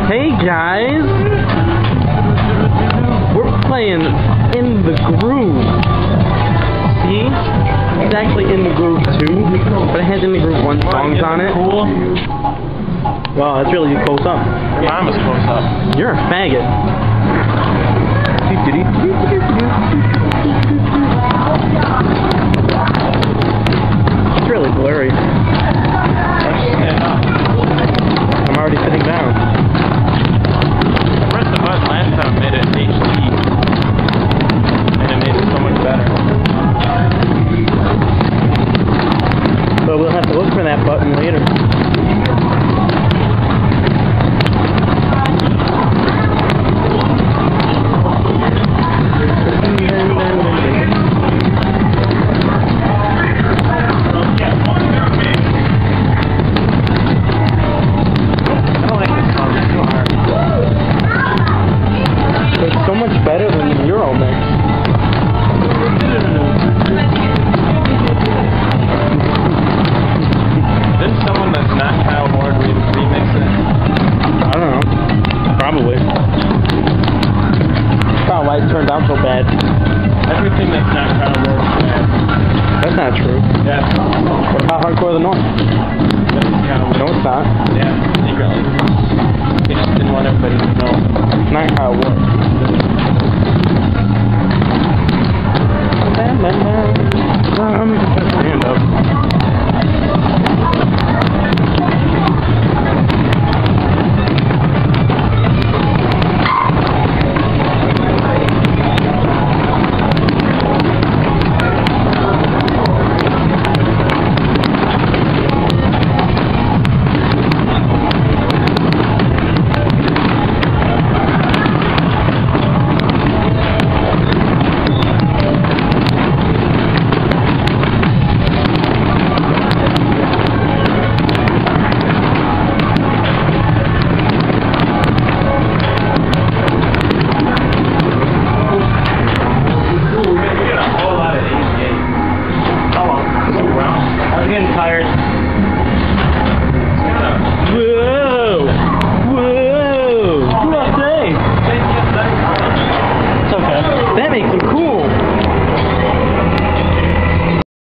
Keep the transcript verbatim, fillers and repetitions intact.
Hey guys! We're playing In the Groove. See? It's actually In the Groove two, but it has In the Groove one songs on it. Cool. Wow, that's really close up. Your mom is close up. You're a faggot. It's really blurry.